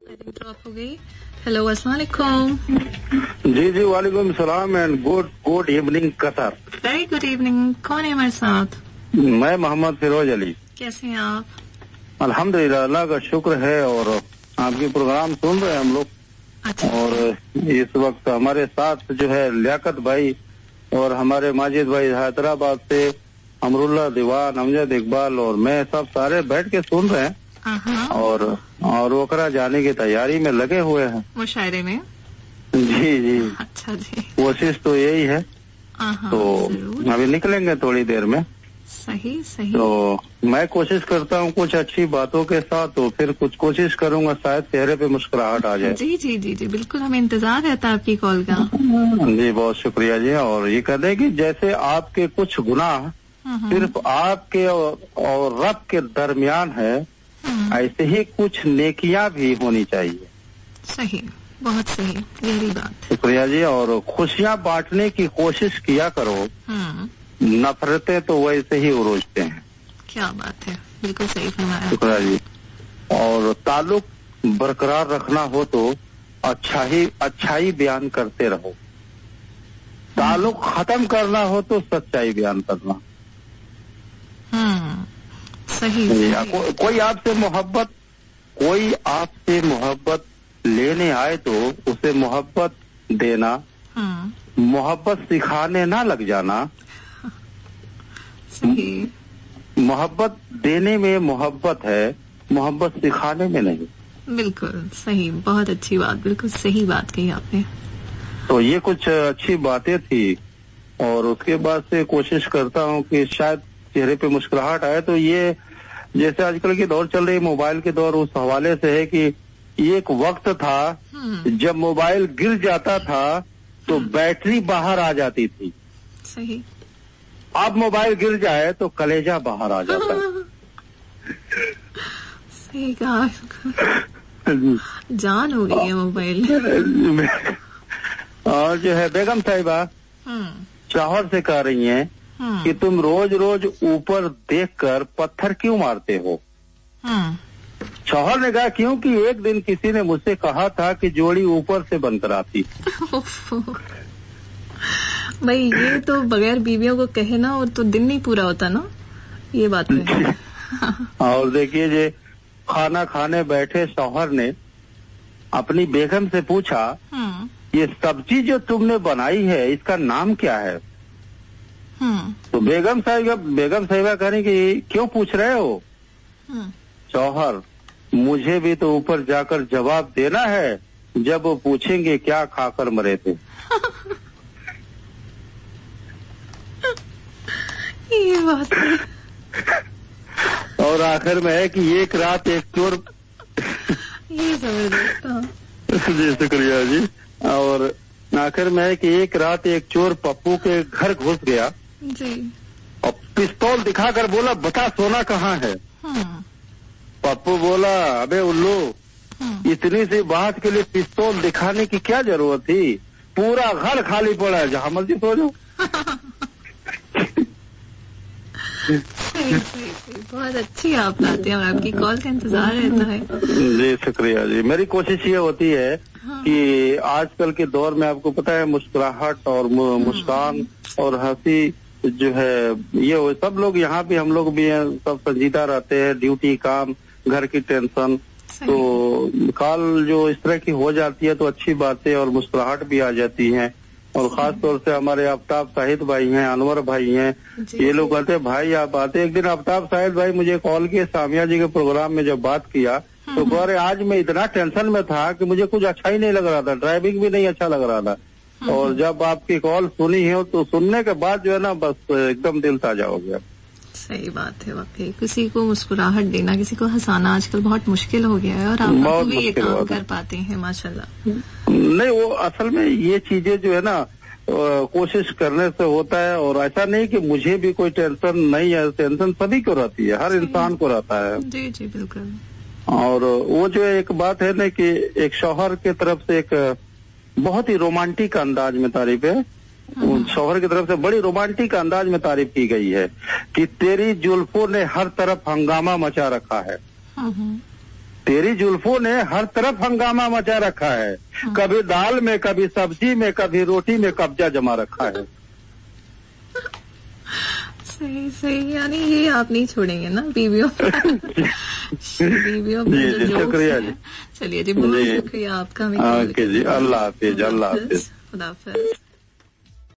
Drop हो गई। Hello, अस्सलाम वालेकुम। जी जी, वालेकुम सलाम and good evening Qatar. Very good evening. कौन है हमारे साथ? मैं मोहम्मद फिरोज अली। कैसे हैं आप? अल्हम्दुलिल्लाह, अल्लाह का शुक्र है। और आपके प्रोग्राम सुन रहे हैं हम लोग। अच्छा। और इस वक्त हमारे साथ जो है लियाकत भाई और हमारे माजिद भाई हैदराबाद से, अमरुल्ला दीवान, अमजद इकबाल और मैं सब सारे बैठ के सुन रहे हैं और वकरा जाने की तैयारी में लगे हुए हैं। मुशायरे में? जी जी। अच्छा जी। कोशिश तो यही है। तो अभी निकलेंगे थोड़ी देर में। सही सही। तो मैं कोशिश करता हूँ कुछ अच्छी बातों के साथ, तो फिर कुछ कोशिश करूंगा शायद चेहरे पे मुस्कुराहट आ जाए। जी जी जी जी, बिल्कुल, हमें इंतजार रहता है आपकी कॉल का। जी, बहुत शुक्रिया जी। और ये कह दें कि जैसे आपके कुछ गुनाह सिर्फ आपके और रब के दरमियान है, ऐसे ही कुछ नेकियां भी होनी चाहिए। सही, बहुत सही, गहरी बात। शुक्रिया जी। और खुशियां बांटने की कोशिश किया करो, नफरतें तो वैसे ही उरोजते हैं। क्या बात है, बिल्कुल सही फरमाया। शुक्रिया जी। और ताल्लुक बरकरार रखना हो तो अच्छाई बयान करते रहो। ताल्लुक खत्म करना हो तो सच्चाई बयान करना। सही। कोई आपसे मोहब्बत लेने आए तो उसे मोहब्बत देना, मोहब्बत सिखाने ना लग जाना। सही। मोहब्बत देने में मोहब्बत है, मोहब्बत सिखाने में नहीं। बिल्कुल सही, बहुत अच्छी बात, बिल्कुल सही बात कही आपने। तो ये कुछ अच्छी बातें थी। और उसके बाद से कोशिश करता हूँ कि शायद चेहरे पे मुस्कुराहट आए। तो ये जैसे आजकल की दौर चल रही है, मोबाइल के दौर, उस हवाले से है कि एक वक्त था जब मोबाइल गिर जाता था तो बैटरी बाहर आ जाती थी। सही। अब मोबाइल गिर जाए तो कलेजा बाहर आ जाता है। सही कहा। जान हो गई है मोबाइल। और जो है बेगम साहिबा शौहर से कह रही हैं कि तुम रोज रोज ऊपर देखकर पत्थर क्यों मारते हो? शौहर ने कहा क्योंकि एक दिन किसी ने मुझसे कहा था कि जोड़ी ऊपर से बनकर आती। भाई, ये तो बगैर बीवियों को कहे ना, और तो दिन नहीं पूरा होता ना, ये बात है। और देखिए, जे खाना खाने बैठे शौहर ने अपनी बेगम से पूछा, ये सब्जी जो तुमने बनाई है इसका नाम क्या है? तो बेगम साहिबा कह कि क्यों पूछ रहे हो? शौहर, मुझे भी तो ऊपर जाकर जवाब देना है जब वो पूछेंगे क्या खाकर मरे थे। ये बात है। और आखिर में है कि एक रात एक चोर। ये जबरदस्त। जी शुक्रिया जी। और आखिर में है कि एक रात एक चोर पप्पू के घर घुस गया जी, और पिस्तौल दिखाकर बोला, बता सोना कहाँ है? पप्पू बोला, अबे उल्लू, इतनी सी बात के लिए पिस्तौल दिखाने की क्या जरूरत थी? पूरा घर खाली पड़ा है, जहाँ मर्जी सो जाओ। सही, बहुत अच्छी आप लाते हैं और आपकी कॉल का इंतजार रहता है। जी शुक्रिया जी। मेरी कोशिश ये होती है कि आजकल के दौर में आपको पता है मुस्कुराहट और मुस्कान और हंसी जो है, ये सब लोग यहाँ भी, हम लोग भी हैं, सब संजीदा रहते हैं, ड्यूटी, काम, घर की टेंशन। तो कॉल जो इस तरह की हो जाती है तो अच्छी बातें और मुस्कुराहट भी आ जाती है। और खास तौर से हमारे आफ्ताब साहिद भाई हैं, अनवर भाई हैं, ये लोग कहते हैं भाई आप आते। एक दिन आफ्ताब साहिद भाई मुझे कॉल किए, सामिया जी के प्रोग्राम में जब बात किया तो कह रहे आज मैं इतना टेंशन में था कि मुझे कुछ अच्छा ही नहीं लग रहा था, ड्राइविंग भी नहीं अच्छा लग रहा था। और जब आपकी कॉल सुनी है तो सुनने के बाद जो है ना, बस एकदम दिल ताजा हो गया। सही बात है, वाकई किसी को मुस्कुराहट देना, किसी को हंसाना आजकल बहुत मुश्किल हो गया है, और आप भी ये काम कर पाते हैं माशाल्लाह। नहीं, वो असल में ये चीजें जो है ना कोशिश करने से होता है। और ऐसा नहीं कि मुझे भी कोई टेंशन नहीं है, टेंशन सभी को रहती है, हर इंसान को रहता है। जी जी बिल्कुल। और वो जो एक बात है ना कि एक शौहर के तरफ से एक बहुत ही रोमांटिक अंदाज में तारीफ है, शौहर की तरफ से बड़ी रोमांटिक अंदाज में तारीफ की गई है कि तेरी जुल्फों ने हर तरफ हंगामा मचा रखा है। तेरी जुल्फों ने हर तरफ हंगामा मचा रखा है, कभी दाल में, कभी सब्जी में, कभी रोटी में कब्जा जमा रखा है। सही सही, यानी ये आप नहीं छोड़ेंगे ना बीवियों बीवियों जी शुक्रिया जी। चलिए जी, बहुत शुक्रिया आपका। ओके जी, अल्लाह हाफिज, अल्लाह हाफिज, खुदा हाफिज।